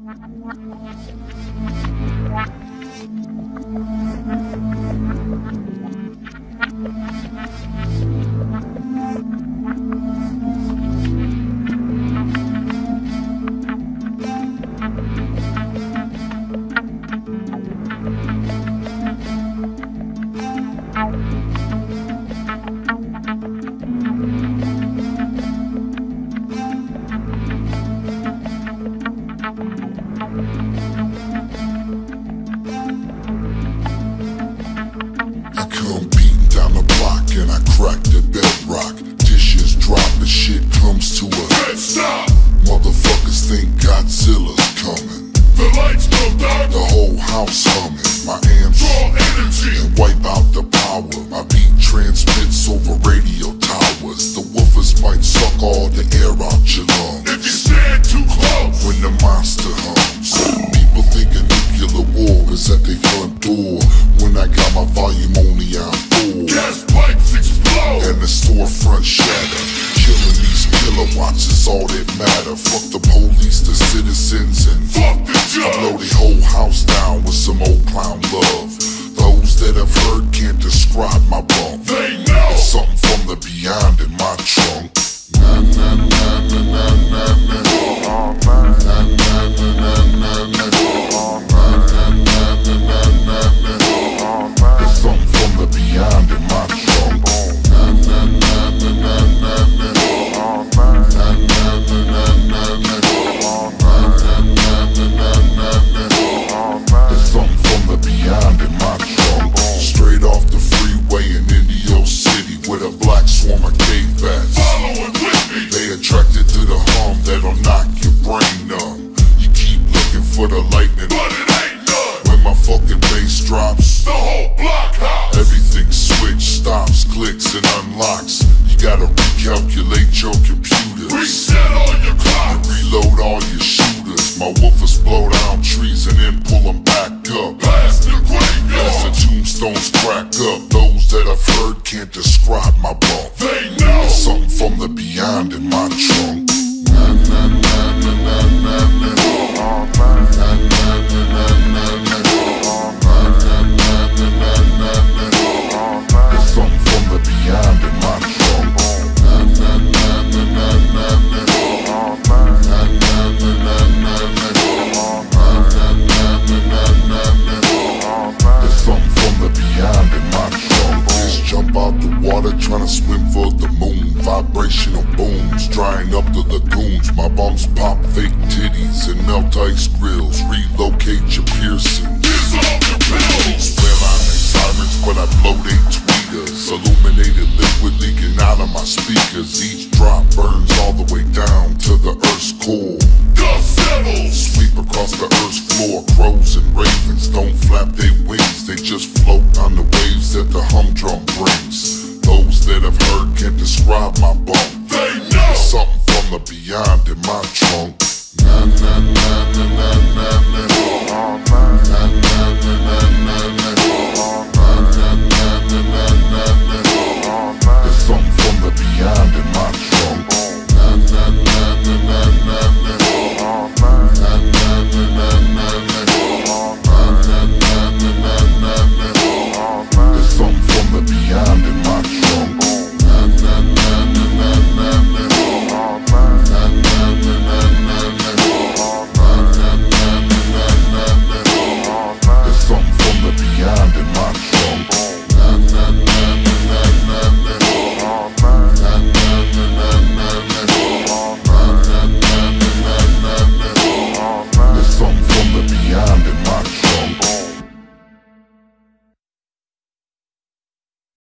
Come beating down the block and I crack the bedrock. Dishes drop and shit comes to a head stop. Motherfuckers think Godzilla's coming. The lights go dark, the whole house humming. My amps draw energy and wipe out the power. My beat transmits over radio towers. The woofers might suck all the air out your lungs if you stand too close when the monster hums. People think a nuclear war is at their front door when I got my volume only on full. Gas pipes explode And the storefront shatter. Killing these kilowatts is all that matter. Fuck the police, the citizens, and fuck the I blow judge. the whole house down with some old clown love. Those that have heard can't describe my bump. They know It's something from the beyond in my trunk. Na na na na na na na. Na na na na na na. Na na na na na na. It's something from the beyond in my trunk. Na na na na na na na. Na na na na na na. Na na na na na na. It's something from the beyond in my trunk. Straight off the freeway in Indio City with a black swarm of cave bats. following with me. They attracted to the hum that'll knock your brain numb. You keep looking for the lightning, But it ain't none. when my fucking bass drops, The whole block house everything switch, stops, clicks, and unlocks. You gotta recalculate your computers, reset all your clocks. reload all your shooters. My woofers blow down trees and then pull them back up. Past the As the graveyard tombstones crack up, those that I've heard can't describe my bump. they know It's something from the beyond in my trunk. Na na na na na na na. Na na na na na na. Na na na na na na. It's something from the beyond in my trunk. Na na na na na na na. Na na na na na na. Na na na na na na. It's something from the beyond in my trunk. Just jump out the water trying to swim for the moon. Vibrational booms drying up the lagoons. My bums pop fake titties and melt ice grills. Relocate your piercings. dissolve your pills. Well, I make sirens, but I blow they tweeters. Illuminated liquid leaking out of my speakers. Each drop burns all the way down to the earth's core. Dust devils Sweep across the earth's floor. Crows and ravens don't flap their wings. They just float on the waves that the humdrum brings.